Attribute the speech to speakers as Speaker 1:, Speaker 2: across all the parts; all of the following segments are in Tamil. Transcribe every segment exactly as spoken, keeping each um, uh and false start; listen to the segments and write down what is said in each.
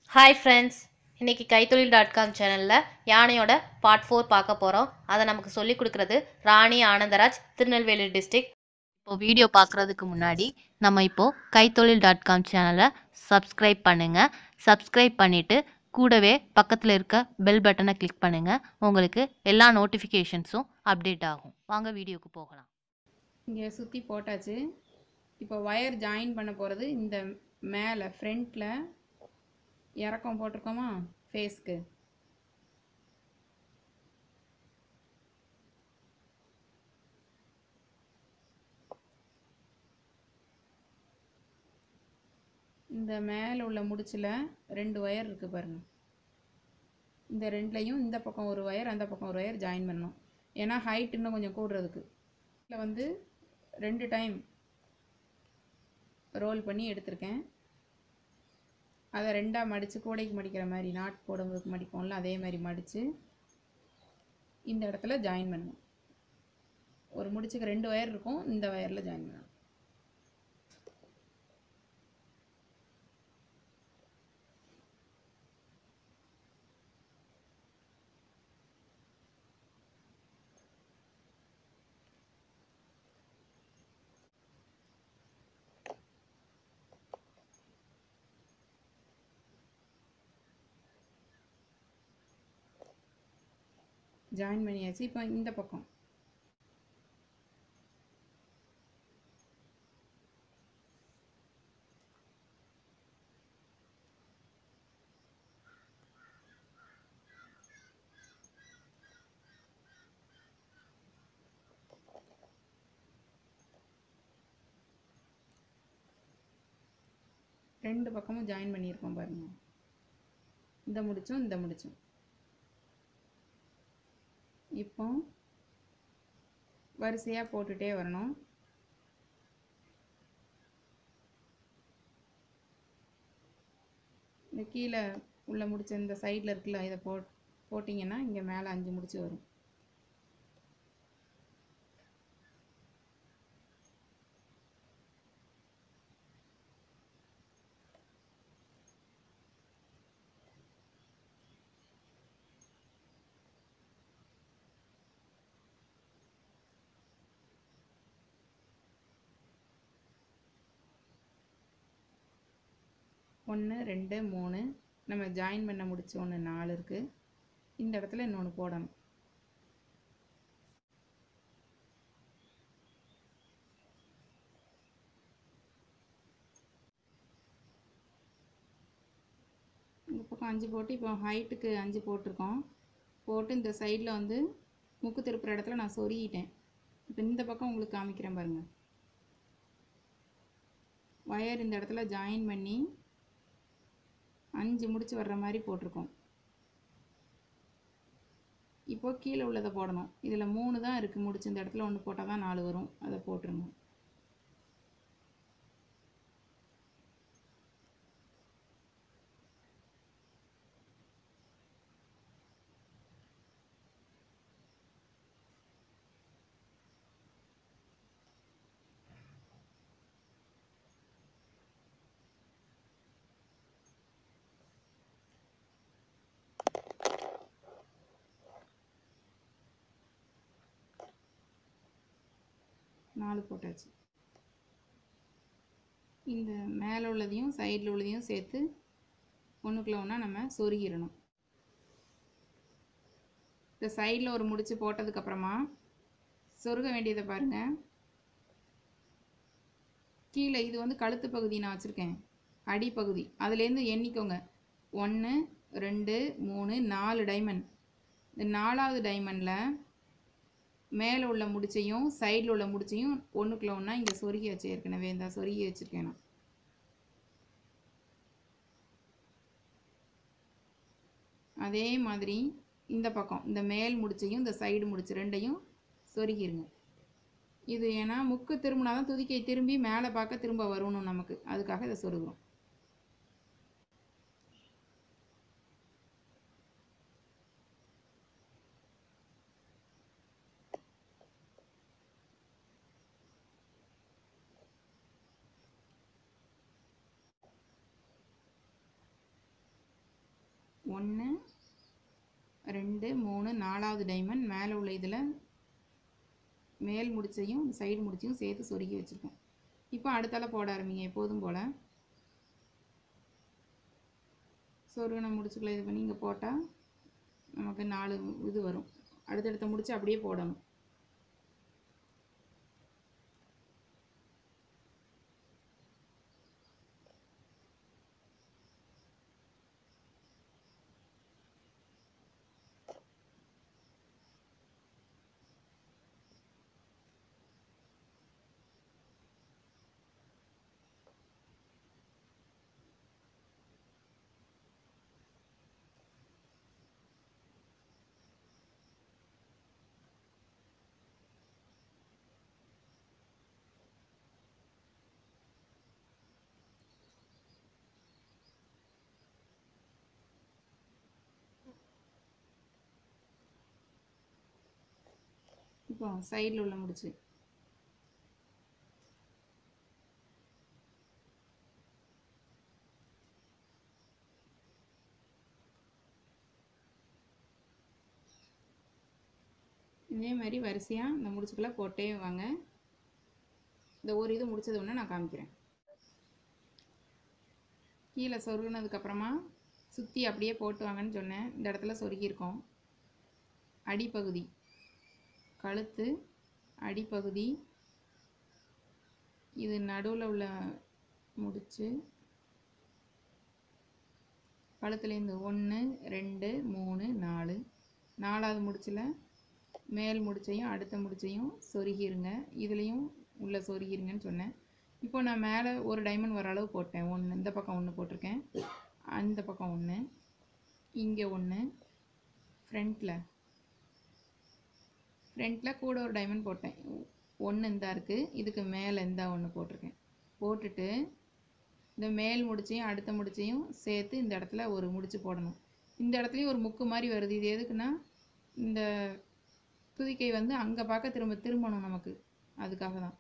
Speaker 1: ஹாய் ஃப்ரெண்ட்ஸ், இன்றைக்கி கைத்தொழில் டாட் காம் சேனலில் யானையோட பார்ட் ஃபோர் பார்க்க போகிறோம். அதை நமக்கு சொல்லிக் கொடுக்குறது ராணி ஆனந்தராஜ், திருநெல்வேலி டிஸ்ட்ரிக்ட். இப்போ வீடியோ பார்க்குறதுக்கு முன்னாடி நம்ம இப்போது கைத்தொழில் டாட் காம் சேனலை சப்ஸ்கிரைப் பண்ணுங்கள். சப்ஸ்கிரைப் பண்ணிவிட்டு கூடவே பக்கத்தில் இருக்க பெல் பட்டனை கிளிக் பண்ணுங்கள். உங்களுக்கு எல்லா நோட்டிஃபிகேஷன்ஸும் அப்டேட் ஆகும். வாங்க வீடியோக்கு போகலாம்.
Speaker 2: இங்கே சுற்றி போட்டாச்சு. இப்போ ஒயர் ஜாயின் பண்ண போகிறது இந்த மேலே ஃப்ரண்ட்டில் இறக்கம் போட்டிருக்கோமா ஃபேஸ்க்கு. இந்த மேலே உள்ள முடிச்சில் ரெண்டு ஒயர் இருக்குது பாருங்கள். இந்த ரெண்டுலையும் இந்த பக்கம் ஒரு ஒயர் அந்த பக்கம் ஒரு ஒயர் ஜாயின் பண்ணணும். ஏன்னா ஹைட் இன்னும் கொஞ்சம் கூடுறதுக்கு. இதில் வந்து ரெண்டு டைம் ரோல் பண்ணி எடுத்திருக்கேன். அதை ரெண்டாக மடித்து கூடைக்கு மடிக்கிற மாதிரி நாட் போடுறதுக்கு மடிப்போம்ல, அதே மாதிரி மடித்து இந்த இடத்துல ஜாயின் பண்ணணும். ஒரு முடிச்சுக்கு ரெண்டு ஒயர் இருக்கும், இந்த ஒயரில் ஜாயின் பண்ணணும். ஜாயின் பண்ணியாச்சு. இப்போ இந்த பக்கம் ரெண்டு பக்கமும் ஜாயின் பண்ணியிருக்கோம் பாருங்கள். இந்த முடிச்சும் இந்த முடிச்சும். இப்போ வரிசையாக போட்டுகிட்டே வரணும். இந்த கீழே உள்ள முடிச்ச இந்த சைடில் இருக்குல்ல, இதை போ போட்டிங்கன்னா இங்கே மேலே அஞ்சு முடிச்சு வரும். ஒன்று ரெண்டு மூணு நம்ம ஜாயின் பண்ண முடிச்சு ஒன்று நாலு இருக்குது. இந்த இடத்துல இன்னொன்று போடணும். இந்த பக்கம் அஞ்சு போட்டு இப்போ ஹைட்டுக்கு அஞ்சு போட்டிருக்கோம். போட்டு இந்த சைடில் வந்து முக்கு திருப்புற இடத்துல நான் சொருகிட்டேன். இப்போ இந்த பக்கம் உங்களுக்கு காமிக்கிறேன் பாருங்கள். ஒயர் இந்த இடத்துல ஜாயின் பண்ணி அஞ்சு முடிச்சு வர்ற மாதிரி போட்டிருக்கோம். இப்போ கீழே உள்ளதை போடணும். இதில் மூணு தான் இருக்குது முடிச்சு. இந்த இடத்துல ஒன்று போட்டால் தான் நாலு வரும். அதை போட்டுருங்க. நாலு போட்டாச்சு. இந்த மேலே உள்ளதையும் சைடில் உள்ளதையும் சேர்த்து ஒன்றுக்குள்ள ஒன்றா நம்ம சொருகிடணும். இந்த சைடில் ஒரு முடிச்சு போட்டதுக்கப்புறமா சொருக வேண்டியதை பாருங்கள். கீழே இது வந்து கழுத்து பகுதி நான் வச்சுருக்கேன், அடிப்பகுதி. அதுலேருந்து எண்ணிக்கோங்க. ஒன்று ரெண்டு மூணு நாலு டைமண்ட். இந்த நாலாவது டைமண்டில் மேலே உள்ள முடிச்சையும் சைடில் உள்ள முடிச்சையும் ஒன்றுக்குள்ள ஒன்றா இங்கே சொருகி வச்சு ஏற்கனவே இந்த சொருகி வச்சுருக்கேன் நான். அதே மாதிரி இந்த பக்கம் இந்த மேல் முடிச்சையும் இந்த சைடு முடிச்சு ரெண்டையும் சொருகிருங்க. இது ஏன்னா முக்கு திரும்பினா தான் துதிக்கை திரும்பி மேலே பார்க்க திரும்ப வரணும் நமக்கு, அதுக்காக இதை சொருகிறோம். ஒன்று ரெண்டு மூணு நாலாவது டைமண்ட் மேலே உள்ள இதில் மேல் முடிச்சையும் சைடு முடிச்சையும் சேர்த்து சொருகி வச்சுருக்கோம். இப்போ அடுத்தால போட ஆரம்பிங்க. எப்போதும் போல் சொருகின முடிச்சுக்களை இது பண்ணி இங்கே போட்டால் நமக்கு நாலு இது வரும். அடுத்தடுத்த முடிச்சு அப்படியே போடணும். இப்போ சைடில் உள்ள முடிச்சு இதே மாதிரி வரிசையாக இந்த முடிச்சுக்களை போட்டே வாங்க. இந்த ஒரு இது முடிச்சது ஒன்று நான் காமிக்கிறேன். கீழே சொருகினதுக்கப்புறமா சுற்றி அப்படியே போட்டு வாங்கன்னு சொன்னேன். இந்த இடத்துல சொருகியிருக்கோம். அடிப்பகுதி கழுத்து அடிப்பகுதி இது நடுவில் உள்ள முடிச்சு கழுத்துலேருந்து ஒன்று ரெண்டு மூணு நாலு நாலாவது முடிச்சில் மேல் முடிச்சையும் அடுத்த முடிச்சையும் சொருகிருங்க. இதுலேயும் உள்ள சொருகிருங்கன்னு சொன்னேன். இப்போ நான் மேலே ஒரு டைமண்ட் வர அளவு போட்டேன். ஒன்று இந்த பக்கம் ஒன்று போட்டிருக்கேன், அந்த பக்கம் ஒன்று, இங்கே ஒன்று, ஃப்ரண்ட்டில் ஃப்ரண்ட்டில் கூட ஒரு டைமண்ட் போட்டேன். ஒன்று இந்தா இருக்குது, இதுக்கு மேலே இந்தா ஒன்று போட்டிருக்கேன். போட்டுட்டு இந்த மேல் முடிச்சையும் அடுத்த முடிச்சையும் சேர்த்து இந்த இடத்துல ஒரு முடிச்சு போடணும். இந்த இடத்துலையும் ஒரு முக்கு மாதிரி வருது. இது எதுக்குன்னா இந்த துதிக்கை வந்து அங்கே பார்க்க திரும்ப திரும்பணும் நமக்கு, அதுக்காக தான்.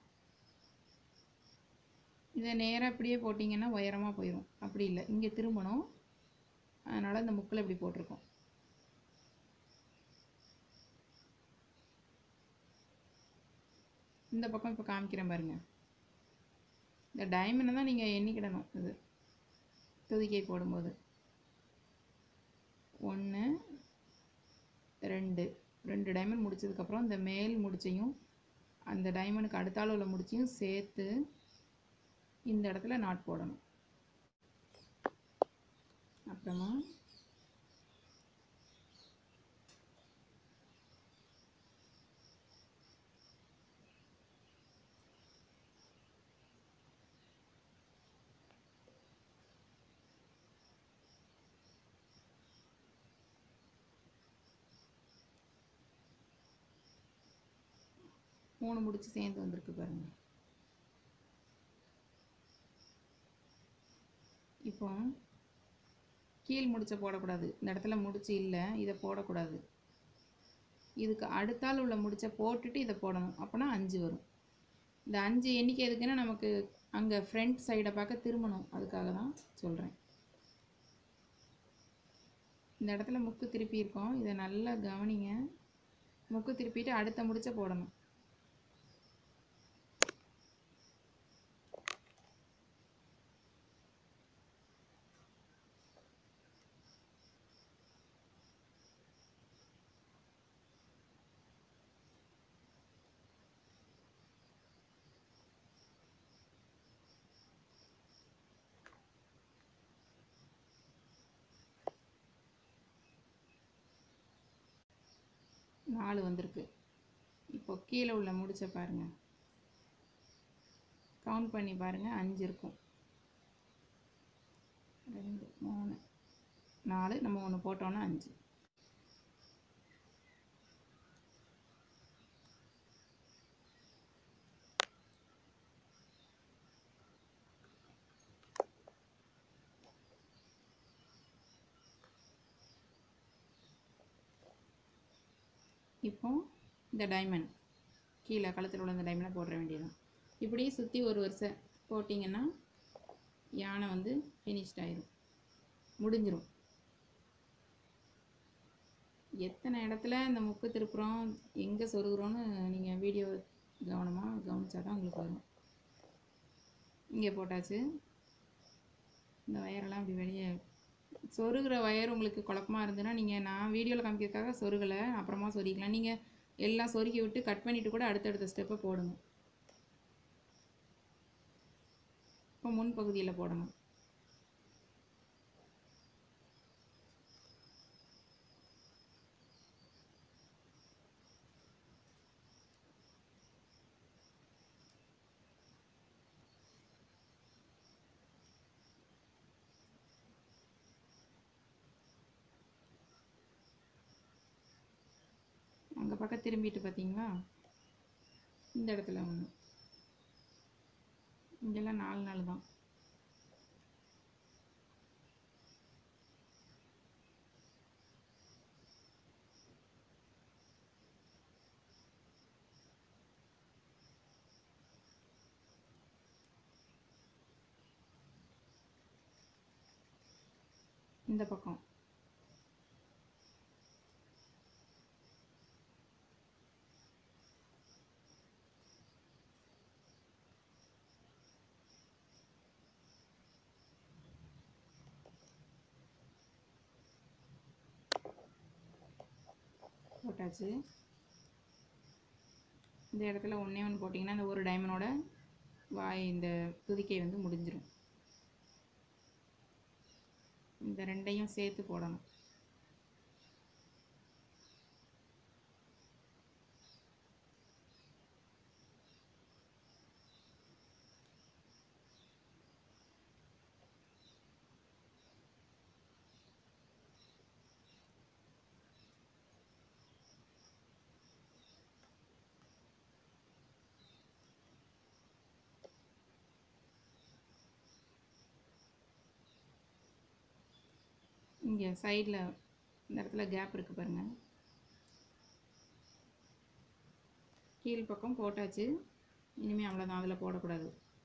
Speaker 2: இதை நேராக இப்படியே போட்டிங்கன்னா உயரமாக போயிடும். அப்படி இல்லை, இங்கே திரும்பணும். அதனால் இந்த முக்கில் இப்படி போட்டிருக்கோம். இந்த பக்கம் இப்போ காமிக்கிறேன் பாருங்கள். இந்த டைமண்டை தான் நீங்கள் எண்ணிக்கிடணும். இது துதிக்கை போடும்போது ஒன்று ரெண்டு ரெண்டு டைமண்ட் முடிச்சதுக்கப்புறம் இந்த மேல் முடிச்சையும் அந்த டைமண்டுக்கு அடுத்தால உள்ள முடிச்சையும் சேர்த்து இந்த இடத்துல நாட் போடணும். அப்புறமா மூணு முடிச்சு சேர்ந்து வந்திருக்கு பாருங்க. இப்போ கீழ் முடிச்ச போடக்கூடாது. இந்த இடத்துல முடிச்சு இல்லை, இதை போடக்கூடாது. இதுக்கு அடுத்தால் உள்ள முடிச்ச போட்டுட்டு இதை போடணும். அப்போனா அஞ்சு வரும். இந்த அஞ்சு எண்ணிக்கை எதுக்குன்னா நமக்கு அங்கே ஃப்ரண்ட் சைடை பார்க்க திரும்பணும். அதுக்காக தான் சொல்கிறேன். இந்த இடத்துல முக்கு திருப்பி இருக்கோம். இதை நல்லா கவனிங்க. முக்கு திருப்பிட்டு அடுத்த முடிச்ச போடணும். நாலு வந்திருக்கு. இப்போ கீழே உள்ள முடிச்ச பாருங்கள், கவுண்ட் பண்ணி பாருங்கள். அஞ்சு இருக்கும். ரெண்டு மூணு நாலு, நம்ம ஒன்று போட்டோன்னா அஞ்சு. இப்போ இந்த டைமண்ட் கீழே கழுத்தில் உள்ள இந்த டைமண்டை போட வேண்டியதுதான். இப்படியே சுற்றி ஒரு வருஷம் போட்டிங்கன்னா யானை வந்து ஃபினிஷ்ட் ஆயிரும், முடிஞ்சிடும். எத்தனை இடத்துல இந்த முக்கு திருப்புறோம், எங்கே சொருகுறோன்னு நீங்கள் வீடியோ கவனமாக கவனிச்சா தான் உங்களுக்கு வரும். இங்கே போட்டாச்சு. இந்த வயரெல்லாம் இப்படி வெளியே சொருகிற வயர் உங்களுக்கு குழப்பமாக இருந்ததுன்னா நீங்கள் நான் வீடியோவில் காமிக்கிறதுக்காக சொருகலை, அப்புறமா சொருகிக்கலாம். நீங்கள் எல்லாம் சொருகி விட்டு கட் பண்ணிவிட்டு கூட அடுத்தடுத்த ஸ்டெப்பை போடுங்க. இப்போ முன் பகுதியில் போடணும். அங்கே பக்கம் திரும்பிட்டு பார்த்தீங்களா, இந்த இடத்துல ஒன்று, இங்கெல்லாம் நாலு நாள் தான். இந்த பக்கம் போட்டாச்சு. இந்த இடத்துல ஒன்றே ஒன்று போட்டிங்கன்னா இந்த ஒரு டைமண்டோட வாய் இந்த துதிக்கை வந்து முடிஞ்சிடும். இந்த ரெண்டையும் சேர்த்து போடணும். இங்கே சைடில் இந்த இடத்துல கேப் இருக்குது பாருங்கள், கீழ் பக்கம் போட்டாச்சு. இனிமேல் அவ்வளோதான், அதில் போடக்கூடாது.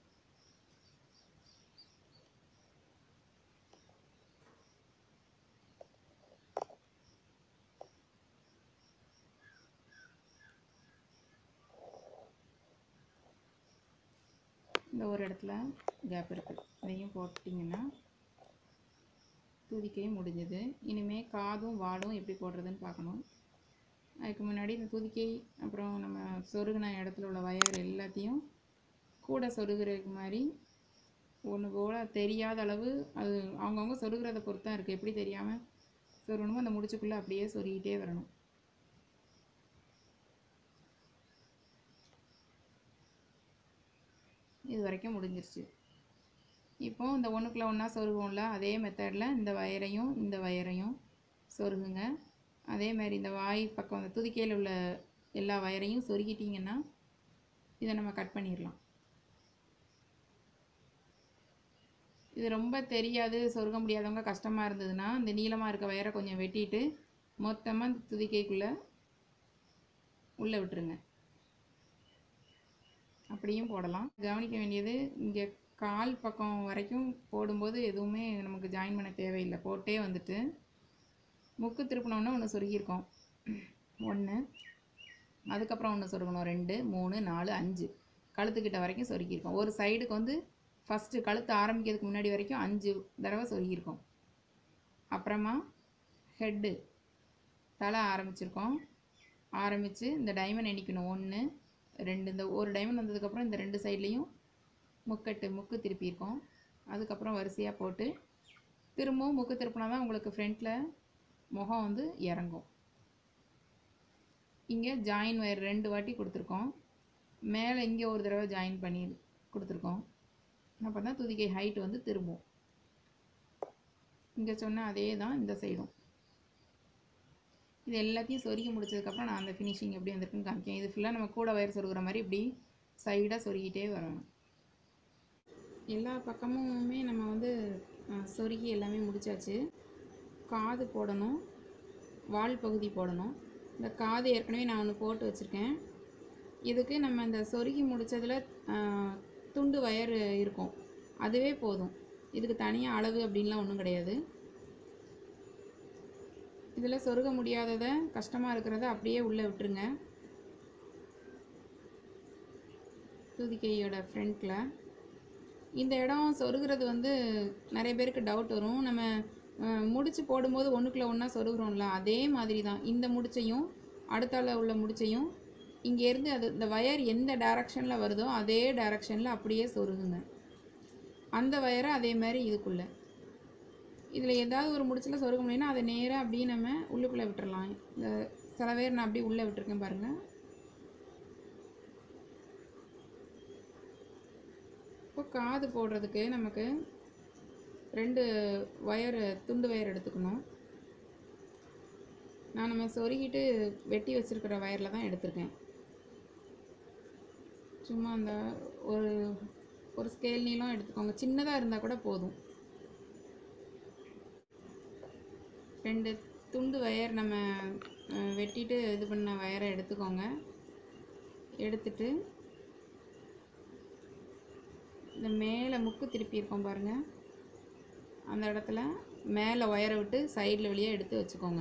Speaker 2: இந்த ஒரு இடத்துல கேப் இருக்குது, அதையும் போட்டிங்கன்னா துதிக்கையும் முடிஞ்சது. இனிமேல் காதும் வாலும் எப்படி போடுறதுன்னு பார்க்கணும். அதுக்கு முன்னாடி இந்த துதிக்கை அப்புறம் நம்ம சொருகின இடத்துல உள்ள வயர் எல்லாத்தையும் கூட சொருகிறதுக்கு மாதிரி ஒன்று போல் தெரியாத அளவு, அது அவங்கவுங்க சொருகிறத பொறுத்து தான் இருக்குது. எப்படி தெரியாமல் சொருகணுமோ அந்த முடிச்சுக்குள்ளே அப்படியே சொருகிட்டே வரணும். இது வரைக்கும் முடிஞ்சிருச்சு. இப்போ இந்த ஒன்றுக்குள்ள ஒன்றா சொருகுவோம்ல, அதே மெத்தடில் இந்த வயரையும் இந்த வயரையும் சொருகுங்க. அதே மாதிரி இந்த வாய் பக்கம் அந்த துதிக்கையில் உள்ள எல்லா வயரையும் சொருகிட்டிங்கன்னா இதை நம்ம கட் பண்ணிடலாம். இது ரொம்ப தெரியாது, சொருக முடியாதவங்க கஷ்டமாக இருந்ததுன்னா இந்த நீளமாக இருக்க வயரை கொஞ்சம் வெட்டிட்டு மொத்தமாக இந்த துதிக்கைக்குள்ளே உள்ளே விட்டுருங்க. அப்படியும் போடலாம். கவனிக்க வேண்டியது, இங்கே கால் பக்கம் வரைக்கும் போடும்போது எதுவுமே நமக்கு ஜாயின் பண்ண தேவையில்லை. போட்டே வந்துட்டு முக்கு திருப்பினோன்னா ஒன்று சொருகியிருக்கோம், ஒன்று, அதுக்கப்புறம் ஒன்று சொருகணும், ரெண்டு, மூணு, நாலு, அஞ்சு, கழுத்துக்கிட்ட வரைக்கும் சொருகியிருக்கோம். ஒரு சைடுக்கு வந்து ஃபஸ்ட்டு கழுத்து ஆரம்பிக்கிறதுக்கு முன்னாடி வரைக்கும் அஞ்சு தடவை சொருகியிருக்கோம். அப்புறமா ஹெட்டு தலை ஆரம்பிச்சிருக்கோம். ஆரம்பித்து இந்த டைமண்ட் எண்ணிக்கணும், ஒன்று, ரெண்டு, இந்த ஒரு டைமண்ட் வந்ததுக்கப்புறம் இந்த ரெண்டு சைட்லேயும் முக்கெட்டு முக்கு திருப்பியிருக்கோம். அதுக்கப்புறம் வரிசையாக போட்டு திரும்பவும் முக்கு திருப்பினா தான் உங்களுக்கு ஃப்ரண்ட்டில் முகம் வந்து இறங்கும். இங்கே ஜாயின் வயர் ரெண்டு வாட்டி கொடுத்துருக்கோம், மேலே இங்கே ஒரு தடவை ஜாயின் பண்ணி கொடுத்துருக்கோம். அப்போ தான் துதிக்கை ஹைட் வந்து திரும்பும். இங்கே சொன்ன அதே தான் இந்த சைடும். இது எல்லாத்தையும் சொருகி முடிச்சதுக்கப்புறம் நான் அந்த ஃபினிஷிங் எப்படி வந்திருக்குன்னு காமிக்கேன். இது ஃபுல்லாக நம்ம கூட வயர் சொருகிற மாதிரி இப்படி சைடாக சொருகிட்டே வரணும். எல்லா பக்கமுமே நம்ம வந்து சொருகி எல்லாமே முடிச்சாச்சு. காது போடணும், வால் பகுதி போடணும். இந்த காது ஏற்கனவே நான் ஒன்று போட்டு வச்சுருக்கேன். இதுக்கு நம்ம இந்த சொருகி முடித்ததில் துண்டு வயர் இருக்கும், அதுவே போதும். இதுக்கு தனியாக அளவு அப்படின்லாம் ஒன்றும் கிடையாது. இது இதில் சொருக முடியாததை கஷ்டமாக இருக்கிறத அப்படியே உள்ளே விட்டுருங்க. தூதிக்கையோட ஃப்ரண்ட்டில் இந்த இடம் சொருகிறது வந்து நிறைய பேருக்கு டவுட் வரும். நம்ம முடிச்சு போடும்போது ஒன்றுக்குள்ளே ஒன்றா சொருகிறோம்ல, அதே மாதிரி தான் இந்த முடிச்சையும் அடுத்தால உள்ள முடிச்சையும் இங்கேருந்து அது இந்த வயர் எந்த டைரக்ஷனில் வருதோ அதே டைரக்ஷனில் அப்படியே சொருகுங்க. அந்த வயரை அதே மாதிரி இதுக்குள்ளே இதில் ஏதாவது ஒரு முடிச்சில் சொருக முடியும்னா அதை நேராக அப்படியே நம்ம உள்ளுக்குள்ளே விட்டுறலாம். இந்த சில பேர் நான் அப்படியே உள்ளே விட்டுருக்கேன் பாருங்கள். இப்போ காது போடுறதுக்கு நமக்கு ரெண்டு வயர் துண்டு வயர் எடுத்துக்கணும். நான் நம்ம சொருகிட்டு வெட்டி வச்சுருக்கிற வயரில் தான் எடுத்திருக்கேன். சும்மா அந்த ஒரு ஒரு ஸ்கேல் நீளம் எடுத்துக்கோங்க, சின்னதாக இருந்தால் கூட போதும். ரெண்டு துண்டு வயர் நம்ம வெட்டிட்டு இது பண்ண வயரை எடுத்துக்கோங்க. எடுத்துட்டு இந்த மேலே முக்கு திருப்பி இருக்கோம் பாருங்கள், அந்த இடத்துல மேலே ஒயரை விட்டு சைடில் வெளியே எடுத்து வச்சுக்கோங்க.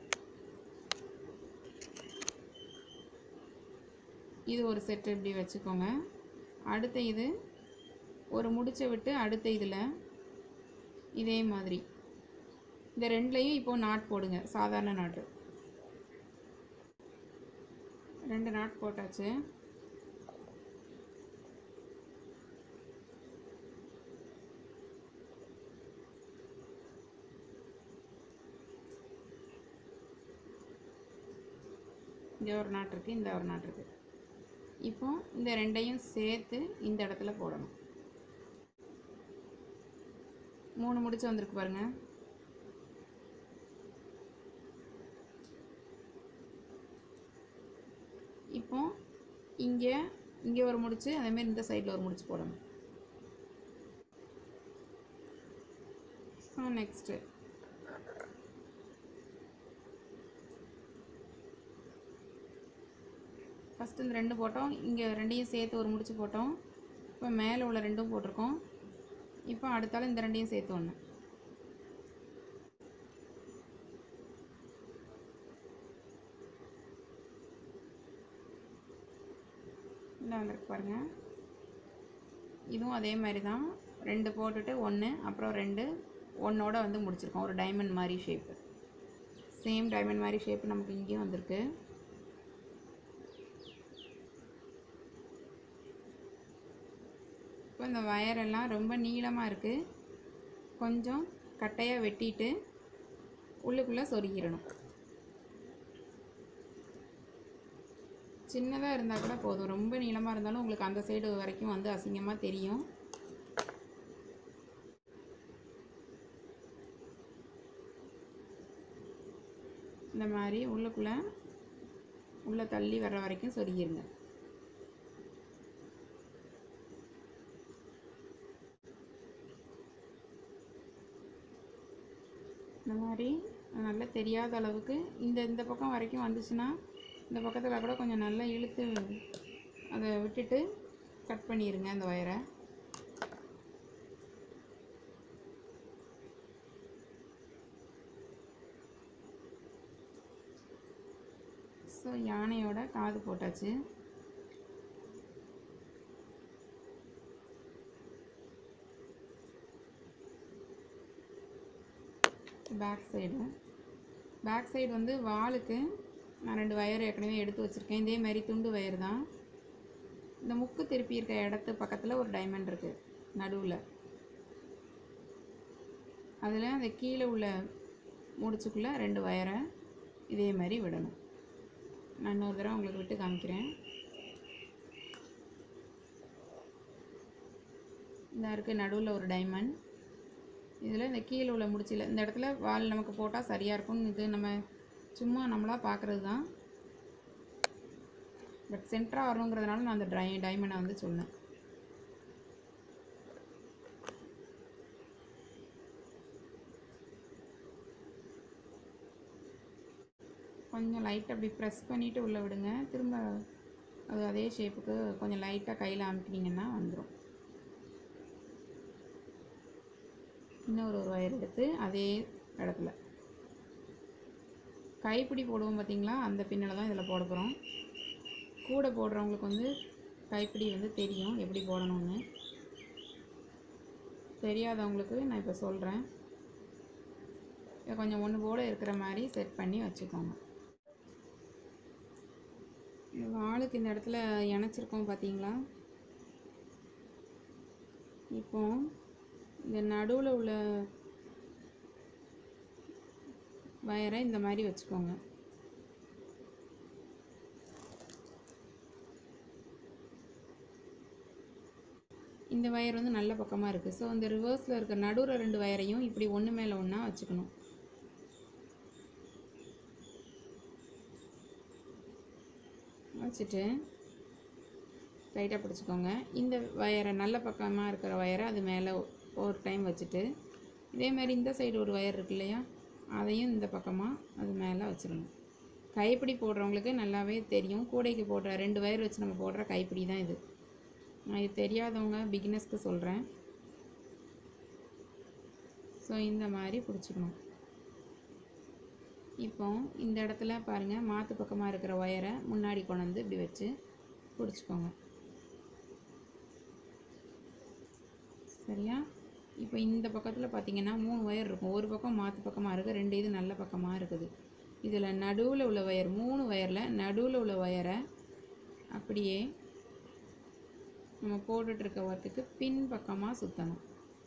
Speaker 2: இது ஒரு செட்டு இப்படி வச்சுக்கோங்க. அடுத்த இது ஒரு முடிச்சை விட்டு அடுத்த இதில் இதே மாதிரி இந்த ரெண்டுலேயும் இப்போது நாட் போடுங்க. சாதாரண நாட்டு ரெண்டு நாட் போட்டாச்சு. இங்கே ஒரு நாட் இருக்குது, இந்த ஒரு நாட் இருக்குது. இப்போ இந்த ரெண்டையும் சேர்த்து இந்த இடத்துல போடணும். மூணு முடிச்சு வந்திருக்கு பாருங்க. இப்போ இங்கே இங்கே ஒரு முடிச்சு, அதேமாதிரி இந்த சைடில் ஒரு முடிச்சு போடணும். ஸோ நெக்ஸ்ட்டு ஃபஸ்ட்டு இந்த ரெண்டு போட்டோம், இங்கே ரெண்டையும் சேர்த்து ஒரு முடிச்சு போட்டோம். இப்போ மேலே உள்ள ரெண்டும் போட்டிருக்கோம். இப்போ அடுத்தால இந்த ரெண்டையும் சேர்த்து ஒன்று. இல்லை வந்துருக்கு பாருங்கள். இதுவும் அதே மாதிரி தான், ரெண்டு போட்டுட்டு ஒன்று, அப்புறம் ரெண்டு, ஒன்றோட வந்து முடிச்சிருக்கோம். ஒரு டைமண்ட் மாதிரி ஷேப்பு, சேம் டைமண்ட் மாதிரி ஷேப்பு நமக்கு இங்கேயும் வந்திருக்கு. இப்போ இந்த வயரெல்லாம் ரொம்ப நீளமாக இருக்குது, கொஞ்சம் கட்டையாக வெட்டிட்டு உள்ளுக்குள்ளே சொருகிடணும். சின்னதாக இருந்தால் கூட போதும், ரொம்ப நீளமாக இருந்தாலும் உங்களுக்கு அந்த சைடு வரைக்கும் வந்து அசிங்கமாக தெரியும். இந்த மாதிரி உள்ளுக்குள்ளே உள்ளே தள்ளி வர்ற வரைக்கும் சொருகிருங்க. இந்த மாதிரி நல்லா தெரியாத அளவுக்கு இந்த இந்த பக்கம் வரைக்கும் வந்துச்சுன்னா இந்த பக்கத்தில் கூட கொஞ்சம் நல்லா இழுத்து அதை விட்டுட்டு கட் பண்ணிடுங்க அந்த ஒயரை. ஸோ யானையோட காது போட்டாச்சு. பேக் சைடு பேக் சைடு வந்து வாலுக்கு நான் ரெண்டு வயர் ஏற்கனவே எடுத்து வச்சுருக்கேன். இதே மாதிரி துண்டு வயர் தான். இந்த முக்கு திருப்பி இருக்க இடத்து பக்கத்தில் ஒரு டைமண்ட் இருக்குது நடுவில், அதில் அந்த கீழே உள்ள முடிச்சுக்குள்ளே ரெண்டு வயரை இதே மாதிரி விடணும். நான் இன்னொரு தடவை உங்களுக்கு விட்டு காமிக்கிறேன். இந்த இருக்குது நடுவில் ஒரு டைமண்ட். இதில் இந்த கீழே உள்ள முடிச்சில் இந்த இடத்துல வால் நமக்கு போட்டால் சரியாக இருக்கும். இது நம்ம சும்மா நம்மளாக பார்க்குறது தான், பட் சென்டராக வரணுங்கிறதுனால நான் அந்த ட்ரை டைமண்டை வந்து சொன்னேன். கொஞ்சம் லைட்டாக அப்படி ப்ரெஸ் பண்ணிவிட்டு உள்ளே விடுங்க. திரும்ப அது அதே ஷேப்புக்கு கொஞ்சம் லைட்டாக கையில் அமுக்கினீங்கன்னா வந்துடும். இன்னொரு ஒரு ஒயர் எடுத்து அதே இடத்துல கைப்பிடி போடுவோம் பார்த்தீங்களா, அந்த பின்னில் தான் இதில் போட போகிறோம். கூட போடுறவங்களுக்கு வந்து கைப்பிடி வந்து தெரியும் எப்படி போடணும்னு. தெரியாதவங்களுக்கு நான் இப்போ சொல்கிறேன். கொஞ்சம் ஒன்று போல இருக்கிற மாதிரி செட் பண்ணி வச்சுக்கோங்க. இந்த வாளுக்கு இந்த இடத்துல இணைச்சிருக்கோம் பார்த்தீங்களா. இப்போ இந்த நடுவில் உள்ள வயரை இந்த மாதிரி வச்சுக்கோங்க. இந்த வயர் வந்து நல்ல பக்கமாக இருக்குது. ஸோ இந்த ரிவர்ஸில் இருக்க நடுவில் ரெண்டு வயரையும் இப்படி ஒன்று மேலே ஒன்றா வச்சுக்கணும். வச்சுட்டு டைட்டாக பிடிச்சிக்கோங்க. இந்த வயரை நல்ல பக்கமாக இருக்கிற வயரை அது மேலே ஒரு டைம் வச்சுட்டு, இதேமாதிரி இந்த சைடு ஒரு வயர் இருக்கு இல்லையா, அதையும் இந்த பக்கமாக அது மேலே வச்சிடணும். கைப்பிடி போடுறவங்களுக்கு நல்லாவே தெரியும். கூடைக்கு போடுற ரெண்டு வயர் வச்சு நம்ம போடுற கைப்பிடி தான் இது. நான் இது தெரியாதவங்க பிகினர்ஸ்க்கு சொல்கிறேன். ஸோ இந்த மாதிரி பிடிச்சிக்கணும். இப்போ இந்த இடத்துல பாருங்கள், மாற்று பக்கமாக இருக்கிற ஒயரை முன்னாடி கொண்டு வந்து இப்படி வச்சு பிடிச்சிக்கோங்க. சரியா? இப்போ இந்த பக்கத்தில் பார்த்தீங்கன்னா மூணு ஒயர் இருக்கும். ஒரு பக்கம் மாற்று பக்கமாக இருக்குது, ரெண்டு இது நல்ல பக்கமாக இருக்குது. இதில் நடுவில் உள்ள ஒயர், மூணு ஒயரில் நடுவில் உள்ள ஒயரை அப்படியே நம்ம போட்டுட்ருக்க ஒர்க்குக்கு பின் பக்கமாக சுற்றணும்.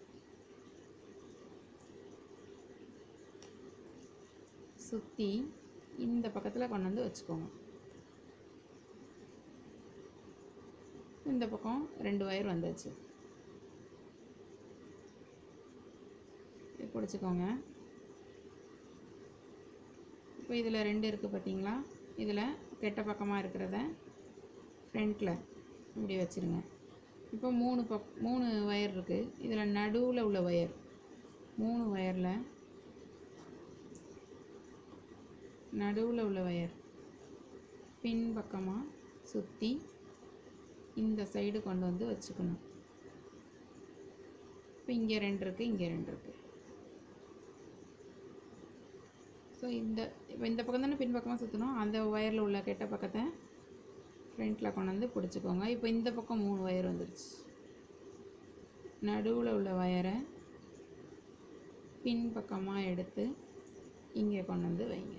Speaker 2: சுற்றி இந்த பக்கத்தில் கொண்டு வந்து வச்சுக்கோங்க. இந்த பக்கம் ரெண்டு ஒயர் வந்துச்சு. பிடிச்சிக்கோங்க. இப்போ இதில் ரெண்டு இருக்குது பார்த்தீங்களா, இதில் கெட்ட பக்கமாக இருக்கிறத ஃப்ரண்ட்டில் இப்படி வச்சுருங்க. இப்போ மூணு பக் மூணு ஒயர் இருக்குது. இதில் நடுவில் உள்ள ஒயர், மூணு ஒயரில் நடுவில் உள்ள ஒயர் பின் பக்கமாக சுற்றி இந்த சைடு கொண்டு வந்து வச்சுக்கணும். இப்போ இங்கே ரெண்டு இருக்குது, இங்கே ரெண்டு இருக்குது. ஸோ இந்த இப்போ இந்த பக்கம் தானே பின் பக்கமாக சுற்றணும், அந்த ஒயரில் உள்ள கெட்ட பக்கத்தை ஃப்ரண்ட்டில் கொண்டு வந்து பிடிச்சிக்கோங்க. இப்போ இந்த பக்கம் மூணு ஒயர் வந்துடுச்சு. நடுவில் உள்ள ஒயரை பின் பக்கமாக எடுத்து இங்கே கொண்டு வந்து வைங்க.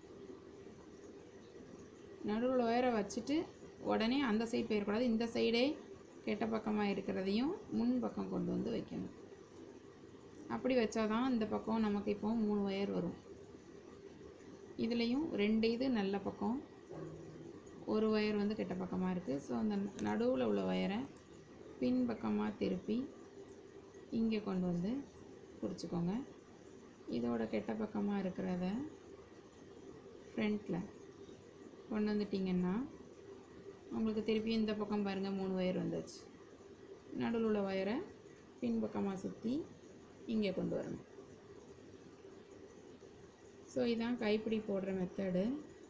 Speaker 2: நடுவில் ஒயரை வச்சுட்டு உடனே அந்த சைடு போயிடக்கூடாது. இந்த சைடே கெட்ட பக்கமாக இருக்கிறதையும் முன் பக்கம் கொண்டு வந்து வைக்கணும். அப்படி வச்சாதான் இந்த பக்கம் நமக்கு இப்போ மூணு ஒயர் வரும். இதுலேயும் ரெண்டு இது நல்ல பக்கம், ஒரு ஒயர் வந்து கெட்ட பக்கமாக இருக்குது. ஸோ அந்த நடுவில் உள்ள ஒயரை பின் பக்கமாக திருப்பி இங்கே கொண்டு வந்து பிடிச்சிக்கோங்க. இதோட கெட்ட பக்கமாக இருக்கிறத ஃப்ரண்ட்டில் கொண்டு வந்துட்டிங்கன்னா உங்களுக்கு திருப்பி இந்த பக்கம் பாருங்கள் மூணு ஒயர் வந்துச்சு. நடுவில் உள்ள ஒயரை பின் பக்கமாக சுற்றி இங்கே கொண்டு வரணும். ஸோ இதான் கைப்பிடி போடுற மெத்தடு.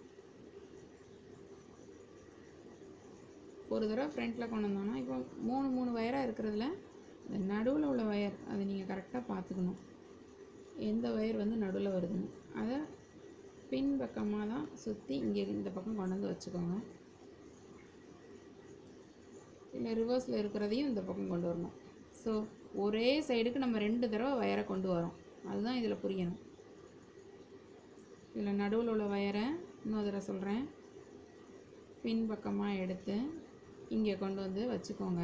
Speaker 2: ஒரு தடவை ஃப்ரண்ட்டில் கொண்டு வந்தோன்னா இப்போ மூணு மூணு ஒயராக இருக்கிறதுல இந்த நடுவில் உள்ள ஒயர் அதை நீங்கள் கரெக்டாக பார்த்துக்கணும், எந்த ஒயர் வந்து நடுவில் வருதுன்னு. அதை பின் பக்கமாக தான் சுற்றி இங்கே இந்த பக்கம் கொண்டு வந்து வச்சுக்கோங்க. இல்லை ரிவர்ஸில் இருக்கிறதையும் இந்த பக்கம் கொண்டு வரணும். ஸோ ஒரே சைடுக்கு நம்ம ரெண்டு தடவை ஒயரை கொண்டு வரோம், அதுதான் இதில் புரியணும். இதில் நடுவில் உள்ள ஒயரை இன்னொரு தடவை சொல்கிறேன், பின் பக்கமாக எடுத்து இங்கே கொண்டு வந்து வச்சுக்கோங்க.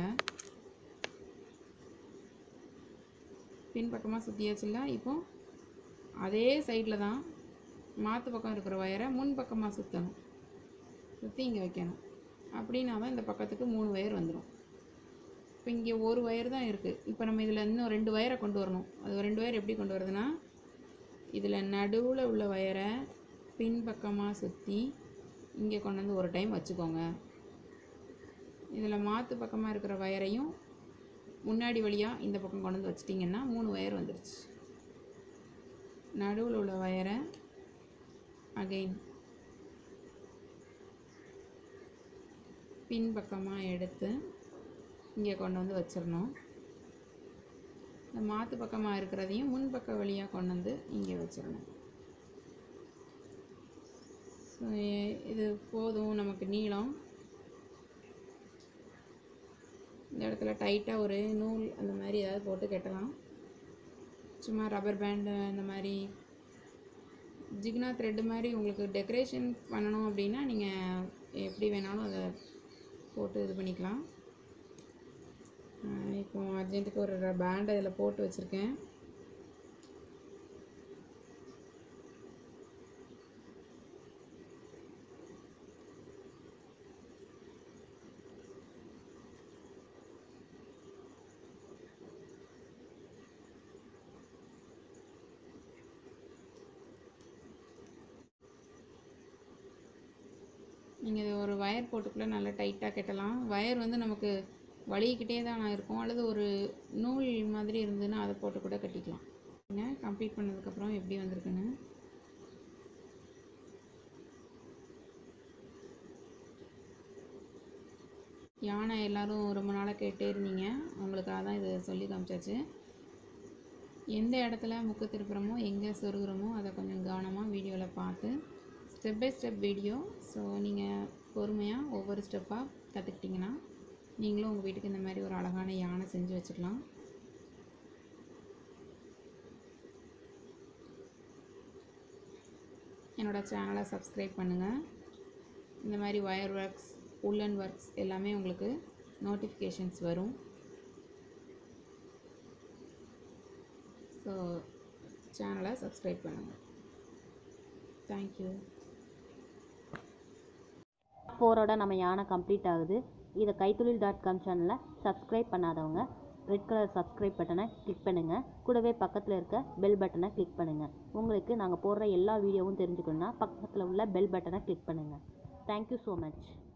Speaker 2: பின் பக்கமாக சுற்றியாச்சுல்ல. இப்போ அதே சைடில் தான் மாற்று பக்கம் இருக்கிற ஒயரை முன் பக்கமாக சுற்றணும், சுற்றி இங்கே வைக்கணும். அப்படின்னா தான் இந்த பக்கத்துக்கு மூணு ஒயர் வந்துடும். இப்போ இங்கே ஒரு ஒயர் தான் இருக்குது. இப்போ நம்ம இதில் இன்னும் ரெண்டு ஒயரை கொண்டு வரணும். அது ரெண்டு ஒயர் எப்படி கொண்டு வருதுன்னா, இதில் நடுவில் உள்ள ஒயரை பின் பக்கமாக சுற்றி இங்கே கொண்டு வந்து ஒரு டைம் வச்சுக்கோங்க. இதில் மாற்று பக்கமாக இருக்கிற ஒயரையும் முன்னாடி வழியாக இந்த பக்கம் கொண்டு வந்து வச்சிட்டிங்கன்னா மூணு ஒயர் வந்துடுச்சு. நடுவில் உள்ள ஒயரை அகைன் பின் பக்கமாக எடுத்து இங்கே கொண்டு வந்து வச்சிடணும். இந்த மாற்று பக்கமாக இருக்கிறதையும் முன் பக்க வழியாக கொண்டு வந்து இங்கே வச்சிடணும். ஸோ இது போதும் நமக்கு நீளம். இந்த இடத்துல டைட்டாக ஒரு நூல் அந்த மாதிரி ஏதாவது போட்டு கட்டலாம். சும்மா ரப்பர் பேண்டு அந்த மாதிரி ஜிக்னா த்ரெட்டு மாதிரி உங்களுக்கு டெக்கரேஷன் பண்ணணும் அப்படின்னா நீங்கள் எப்படி வேணாலும் அதை போட்டு இது பண்ணிக்கலாம். இப்போ அர்ஜென்ட்டுக்கு ஒரு பேண்ட் அதில் போட்டு வச்சுருக்கேன். நீங்கள் இது ஒரு ஒயர் போட்டுக்குள்ளே நல்லா டைட்டாக கட்டலாம். ஒயர் வந்து நமக்கு வலிக்கிட்டே தான் இருக்கும், அல்லது ஒரு நூல் மாதிரி இருந்ததுன்னா அதை போட்டு கூட கட்டிக்கலாம். நீங்கள் கம்ப்ளீட் பண்ணதுக்கப்புறம் எப்படி வந்திருக்குன்னு யானை எல்லோரும் ரொம்ப நாளாக கேட்டே இருந்தீங்க, உங்களுக்காக தான் இது சொல்லி காமிச்சாச்சு. எந்த இடத்துல முக்கு திருப்புறமோ எங்கே சொருகிறோமோ அதை கொஞ்சம் கவனமாக வீடியோவில் பார்த்து step by step video. So நீங்கள் பொறுமையாக ஒவ்வொரு ஸ்டெப்பாக கற்றுக்கிட்டிங்கன்னா நீங்களும் உங்கள் வீட்டுக்கு இந்த மாதிரி ஒரு அழகான யானை செஞ்சு வச்சுக்கலாம். என்னோடய சேனலை சப்ஸ்கிரைப் பண்ணுங்கள். இந்த மாதிரி ஒயர் ஒர்க்ஸ், உல்லன் ஒர்க்ஸ் எல்லாமே உங்களுக்கு நோட்டிஃபிகேஷன்ஸ் வரும். ஸோ சேனலை சப்ஸ்கிரைப் பண்ணுங்கள். தேங்க்யூ.
Speaker 1: ஃபோரோட நம்ம யானை கம்ப்ளீட் ஆகுது. இதை கைத்தொழில் டாட் காம் சேனலை சப்ஸ்கிரைப் பண்ணாதவங்க ரெட் கலர் சப்ஸ்கிரைப் பட்டனை கிளிக் பண்ணுங்கள். கூடவே பக்கத்தில் இருக்க பெல் பட்டனை கிளிக் பண்ணுங்கள். உங்களுக்கு நாங்கள் போடுற எல்லா வீடியோவும் தெரிஞ்சுக்கணுன்னா பக்கத்தில் உள்ள பெல் பட்டனை கிளிக் பண்ணுங்கள். Thank you so much.